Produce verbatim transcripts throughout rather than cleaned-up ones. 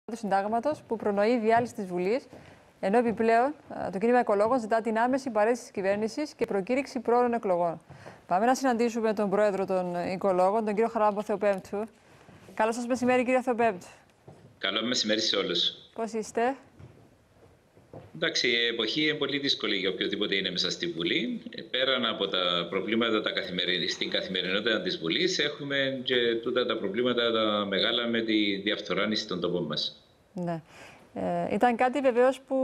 του Συντάγματος που προνοεί διάλυση της Βουλής, ενώ επιπλέον το κίνημα Οικολόγων ζητά την άμεση παρέτηση της κυβέρνησης και προκήρυξη πρόωρων εκλογών. Πάμε να συναντήσουμε τον πρόεδρο των Οικολόγων, τον κύριο Χαράλαμπο Θεοπέμπτου. Καλό σας μεσημέρι, κύριε Θεοπέμπτου. Καλό μεσημέρι σε όλους. Πώς είστε? Εντάξει, η εποχή είναι πολύ δύσκολη για οποιοδήποτε είναι μέσα στη Βουλή. Πέραν από τα προβλήματα τα καθημερι... στην καθημερινότητα της Βουλής, έχουμε και τούτα τα προβλήματα τα μεγάλα με τη διαφθορά στον τόπο μας. Ναι. Ε, ήταν κάτι βεβαίως που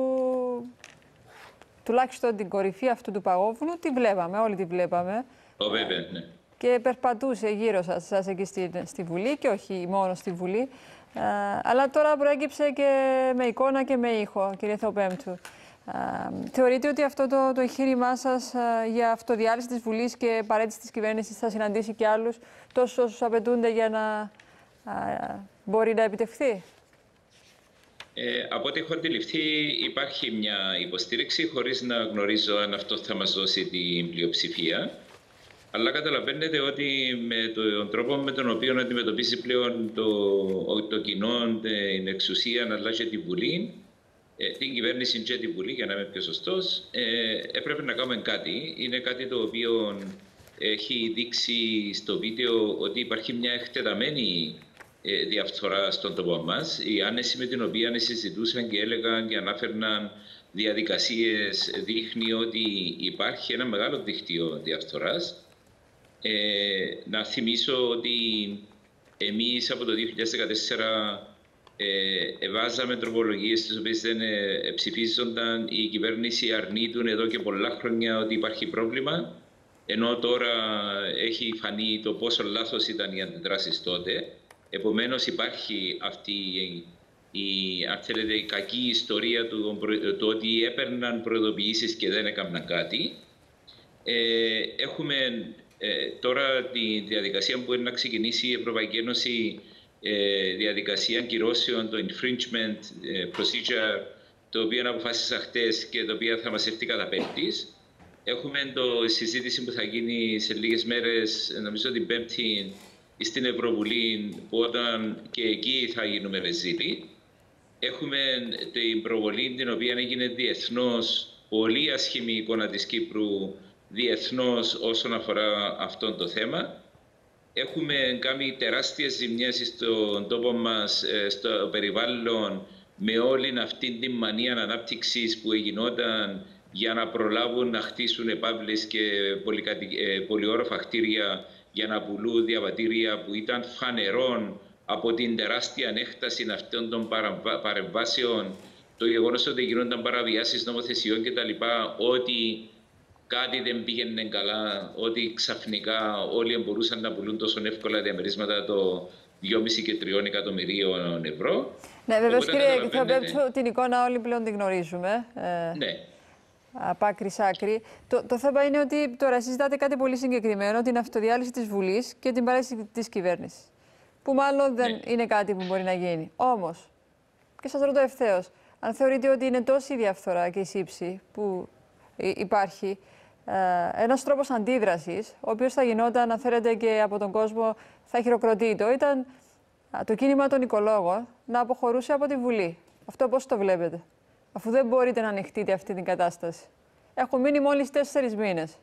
τουλάχιστον την κορυφή αυτού του παγόβουνου τη βλέπαμε, όλοι τη βλέπαμε. Ω, βέβαια, ναι. Και περπατούσε γύρω σας, σας εκεί στη, στη Βουλή και όχι μόνο στη Βουλή. Ε, αλλά τώρα προέκυψε και με εικόνα και με ήχο, κύριε Θεοπέμπτου. Ε, θεωρείτε ότι αυτό το, το εγχείρημά σας ε, για αυτοδιάλυση της Βουλής και παρέτηση της κυβέρνησης θα συναντήσει και άλλους τόσους όσους απαιτούνται για να ε, μπορεί να επιτευχθεί? Ε, από ό,τι έχω αντιληφθεί, υπάρχει μια υποστήριξη, χωρίς να γνωρίζω αν αυτό θα μας δώσει την πλειοψηφία. Αλλά καταλαβαίνετε ότι με τον τρόπο με τον οποίο αντιμετωπίζει πλέον το, το κοινό, την εξουσία, αλλά και τη Βουλή, την κυβέρνηση και τη Βουλή, για να είμαι πιο σωστός, ε, έπρεπε να κάνουμε κάτι. Είναι κάτι το οποίο έχει δείξει στο βίντεο ότι υπάρχει μια εκτεταμένη ε, διαφθορά στον τόπο μας. Η άνεση με την οποία συζητούσαν και έλεγαν και ανάφερναν διαδικασίες δείχνει ότι υπάρχει ένα μεγάλο δίκτυο διαφθοράς. Ε, να θυμίσω ότι εμείς από το δύο χιλιάδες δεκατέσσερα ε, βάζαμε τροπολογίες τις οποίες δεν ε, ψηφίζονταν. Η κυβέρνηση αρνείτουν εδώ και πολλά χρόνια ότι υπάρχει πρόβλημα, ενώ τώρα έχει φανεί το πόσο λάθος ήταν οι αντιδράσεις τότε. Επομένως υπάρχει αυτή η, αν θέλετε, η κακή ιστορία του το ότι έπαιρναν προειδοποιήσεις και δεν έκαναν κάτι. Ε, έχουμε Ε, τώρα τη διαδικασία που είναι να ξεκινήσει η Ευρωπαϊκή Ένωση, ε, διαδικασία κυρώσεων, το infringement ε, procedure, το οποίο αποφάσισα χτες και το οποίο θα μας έρθει κατά Πέμπτης. Έχουμε το συζήτηση που θα γίνει σε λίγες μέρες, νομίζω την Πέμπτη, στην Ευρωβουλή, που όταν και εκεί θα γίνουμε ρεζίλοι. Έχουμε την προβολή την οποία έγινε διεθνώς, πολύ ασχημή εικόνα της Κύπρου διεθνώς όσον αφορά αυτό το θέμα. Έχουμε κάνει τεράστιες ζημιές στον τόπο μας, στο περιβάλλον, με όλη αυτή τη μανία ανάπτυξης που γινόταν για να προλάβουν να χτίσουν επαύλες και πολυόροφα κτίρια για να πουλούν διαβατήρια, που ήταν φανερόν από την τεράστια ανέκταση αυτών των παρεμβάσεων, το γεγονός ότι γινόταν παραβιάσεις νομοθεσιών κτλ., ότι κάτι δεν πήγαινε καλά, ότι ξαφνικά όλοι μπορούσαν να πουλούν τόσο εύκολα διαμερίσματα το δυόμισι και τρία εκατομμυρίων ευρώ. Ναι, βεβαίως, κύριε Θεοπέμπτου, την εικόνα όλοι πλέον την γνωρίζουμε. Ε, ναι. Από άκρη σ' άκρη. Το, το θέμα είναι ότι τώρα συζητάτε κάτι πολύ συγκεκριμένο, την αυτοδιάλυση της Βουλής και την παρέτηση της κυβέρνησης. Που μάλλον δεν ναι. είναι κάτι που μπορεί να γίνει. Όμως, και σας ρωτώ ευθέως, αν θεωρείτε ότι είναι τόση η διαφθορά και η σύψη που υπάρχει, ένας τρόπος αντίδρασης, ο οποίος θα γινόταν, αν θέλετε, και από τον κόσμο θα χειροκροτείται, ήταν το κίνημα των Οικολόγων να αποχωρούσε από τη Βουλή. Αυτό πώς το βλέπετε, αφού δεν μπορείτε να ανοιχτείτε αυτή την κατάσταση? Έχουν μείνει μόλις τέσσερις μήνες.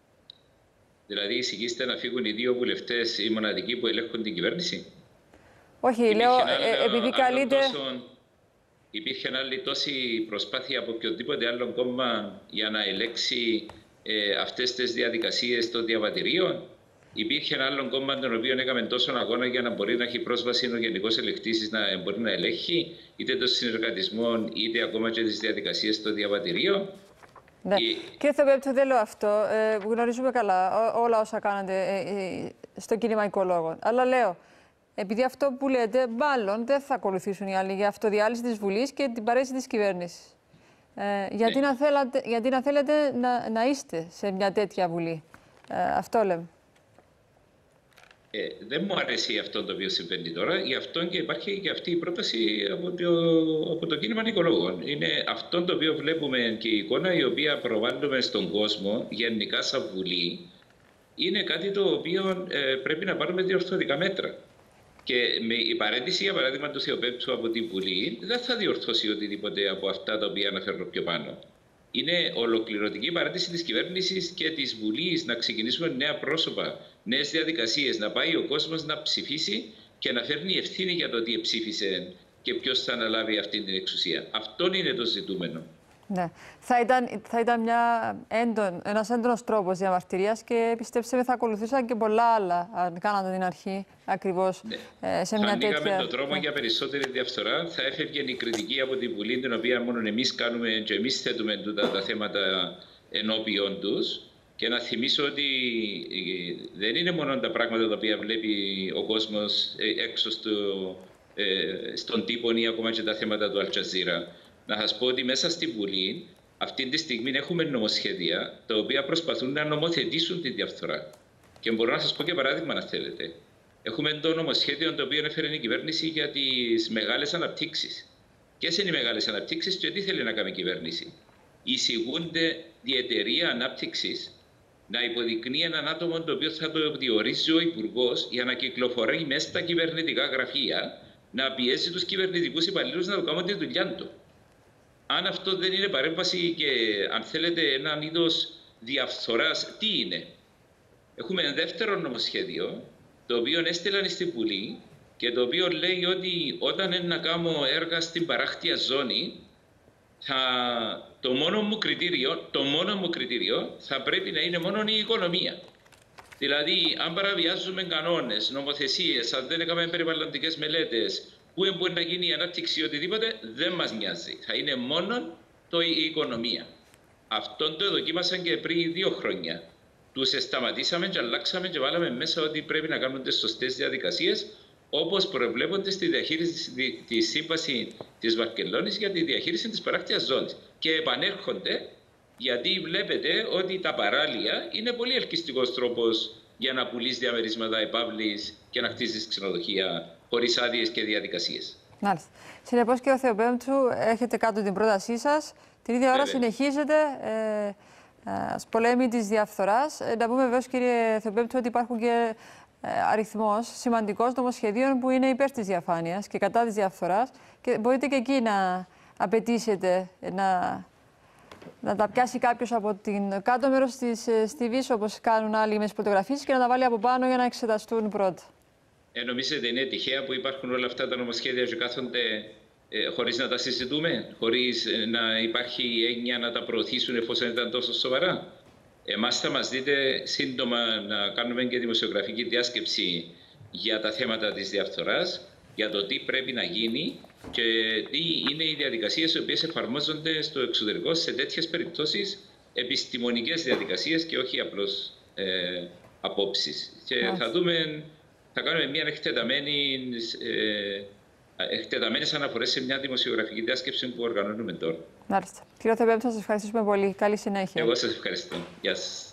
Δηλαδή, εισηγείστε να φύγουν οι δύο βουλευτές, οι μοναδικοί που ελέγχουν την κυβέρνηση? Όχι, υπήρχε λέω, άλλο, ε, επειδή καλείται... Τόσο, υπήρχε άλλη τόση προσπάθεια από οποιοδήποτε άλλο κόμμα για να ελέγξει ε, αυτές τις διαδικασίες των διαβατηρίων? Υπήρχε ένα άλλο κόμμα τον οποίο έκαμε τόσο αγώνα για να μπορεί να έχει πρόσβαση ο Γενικός Ελεκτής, να μπορεί να ελέγχει είτε των συνεργατισμών είτε ακόμα και τις διαδικασίες των διαβατηρίων? Ναι. Η... Κύριε Θεοπέμπτου, δεν λέω αυτό. Ε, γνωρίζουμε καλά ό, όλα όσα κάνατε ε, ε, στο κίνημα Οικολόγων. Αλλά λέω, επειδή αυτό που λέτε, μάλλον δεν θα ακολουθήσουν οι άλλοι για αυτοδιάλυση της Βουλής και την παρέτηση της κυβέρνησης. Ε, γιατί, ναι. να θέλατε, γιατί να θέλετε να, να είστε σε μια τέτοια Βουλή. Ε, αυτό λέμε. Ε, δεν μου αρέσει αυτό το οποίο συμβαίνει τώρα. Γι' αυτό και υπάρχει και αυτή η πρόταση από το, από το κίνημα Οικολόγων. Είναι αυτό το οποίο βλέπουμε και η εικόνα η οποία προβάλλουμε στον κόσμο γενικά σαν Βουλή. Είναι κάτι το οποίο ε, πρέπει να πάρουμε διορθωτικά μέτρα. Και με η παρέτηση, για παράδειγμα, του Θεοπέπτου από την Βουλή δεν θα διορθώσει οτιδήποτε από αυτά τα οποία αναφέρω πιο πάνω. Είναι ολοκληρωτική παρέτηση της κυβέρνησης και της Βουλής να ξεκινήσουμε νέα πρόσωπα, νέες διαδικασίες, να πάει ο κόσμος να ψηφίσει και να φέρνει ευθύνη για το τι ψήφισε και ποιος θα αναλάβει αυτή την εξουσία. Αυτό είναι το ζητούμενο. Ναι. Θα ήταν, θα ήταν μια έντον, ένας έντονος τρόπος διαμαρτυρίας και πιστέψτε με θα ακολουθούσαν και πολλά άλλα αν κάνατε την αρχή ακριβώς ναι. ε, σε μια θα τέτοια... Θα ανοίγαμε τον δρόμο ναι. για περισσότερη διαφθορά, θα έφευγε η κριτική από την Βουλή, την οποία μόνο εμείς κάνουμε και εμείς θέτουμε τούτα τα θέματα ενώπιον τους. Και να θυμίσω ότι δεν είναι μόνο τα πράγματα τα οποία βλέπει ο κόσμος έξω στο, ε, στον τύπο ή ακόμα και τα θέματα του Αλτζαζίρα. Να σας πω ότι μέσα στη Βουλή αυτή τη στιγμή έχουμε νομοσχέδια τα οποία προσπαθούν να νομοθετήσουν τη διαφθορά. Και μπορώ να σας πω και παράδειγμα, αν θέλετε. Έχουμε το νομοσχέδιο το οποίο έφερε η κυβέρνηση για τις μεγάλες αναπτύξεις. Ποιες είναι οι μεγάλες αναπτύξεις και τι θέλει να κάνει η κυβέρνηση. Εισηγούνται η εταιρεία ανάπτυξης να υποδεικνύει έναν άτομο το οποίο θα το διορίζει ο Υπουργός για να κυκλοφορεί μέσα στα κυβερνητικά γραφεία, να πιέσει τους κυβερνητικούς υπαλλήλους να το κάνουν τη δουλειά του. Αν αυτό δεν είναι παρέμβαση και αν θέλετε έναν είδος διαφθοράς, τι είναι. Έχουμε ένα δεύτερο νομοσχέδιο, το οποίο έστειλαν στη Βουλή και το οποίο λέει ότι όταν είναι να κάνω έργα στην παράκτια ζώνη, θα, το, μόνο μου κριτήριο, το μόνο μου κριτήριο θα πρέπει να είναι μόνο η οικονομία. Δηλαδή, αν παραβιάζουμε κανόνες, νομοθεσίες, αν δεν έκαμε περιβαλλοντικές μελέτες, πού μπορεί να γίνει η ανάπτυξη ή οτιδήποτε, δεν μας νοιάζει. Θα είναι μόνο το, η οικονομία. Αυτόν το δοκίμασαν και πριν δύο χρόνια. Τους σταματήσαμε και αλλάξαμε και βάλαμε μέσα ότι πρέπει να κάνουν τις σωστές διαδικασίες, όπως προβλέπονται στη διαχείριση της σύμβαση της Βαρκελόνης για τη διαχείριση της παράκτιας ζώνης. Και επανέρχονται γιατί βλέπετε ότι τα παράλια είναι πολύ ελκυστικός τρόπος για να πουλείς διαμερίσματα επαύλης και να χτίζεις ξενοδοχεία χωρίς άδειες και διαδικασίες. Μάλιστα. Συνεπώς, κύριε Θεοπέμπτου, έχετε κάτω την πρότασή σας. Την ίδια ώρα Βέβαια. συνεχίζετε ε, ε, πολέμη της διαφθοράς. Ε, να πούμε βεβαίως, κύριε Θεοπέμπτου, ότι υπάρχουν και ε, αριθμός σημαντικός νομοσχεδίων που είναι υπέρ της διαφάνειας και κατά της διαφθοράς και μπορείτε και εκεί να απαιτήσετε να, να τα πιάσει κάποιος από την κάτω μέρος της στιβής, όπως κάνουν άλλοι με τις φωτογραφίες, και να τα βάλει από πάνω για να εξεταστούν πρώτα. Ε, νομίζετε είναι τυχαία που υπάρχουν όλα αυτά τα νομοσχέδια και κάθονται ε, χωρίς να τα συζητούμε, χωρίς ε, να υπάρχει έννοια να τα προωθήσουν εφόσον ήταν τόσο σοβαρά. Εμάς θα μας δείτε σύντομα να κάνουμε και δημοσιογραφική διάσκεψη για τα θέματα της διαφθοράς, για το τι πρέπει να γίνει και τι είναι οι διαδικασίες οι οποίες εφαρμόζονται στο εξωτερικό σε τέτοιες περιπτώσεις, επιστημονικές διαδικασίες και όχι απλώς ε, απόψεις. Και θα δούμε... Θα κάνουμε μια εκτεταμένη, ε, εκτεταμένες αναφορές σε μια δημοσιογραφική διάσκεψη που οργανώνουμε τώρα. Μάλιστα. Κύριε Θεοπέμπτου, σας ευχαριστήσουμε πολύ. Καλή συνέχεια. Εγώ σας ευχαριστώ. Γεια σας.